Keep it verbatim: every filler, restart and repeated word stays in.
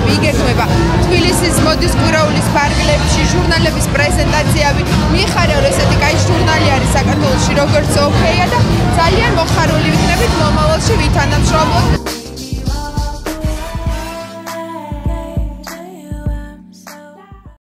ჟურნალები იგეგმება თბილისის მოდის კვირაულის ფარგლებში ჟურნალების პრეზენტაციები მიხარია რომ ესეთი კაი ჟურნალი არის საქართველოში როგორც ოკეია და ძალიან მოხარული ვიქნებით მომავალში ვითანამშრომლოთ